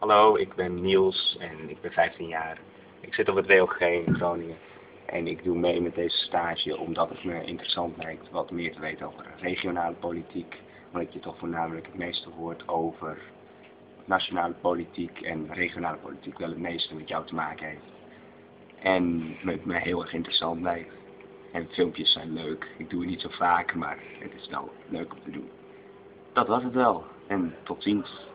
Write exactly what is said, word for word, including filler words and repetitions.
Hallo, ik ben Niels en ik ben vijftien jaar. Ik zit op het W O G in Groningen en ik doe mee met deze stage omdat het me interessant lijkt wat meer te weten over regionale politiek. Omdat je toch voornamelijk het meeste hoort over nationale politiek en regionale politiek wel het meeste met jou te maken heeft. En het me heel erg interessant lijkt. En filmpjes zijn leuk. Ik doe het niet zo vaak, maar het is wel leuk om te doen. Dat was het wel en tot ziens.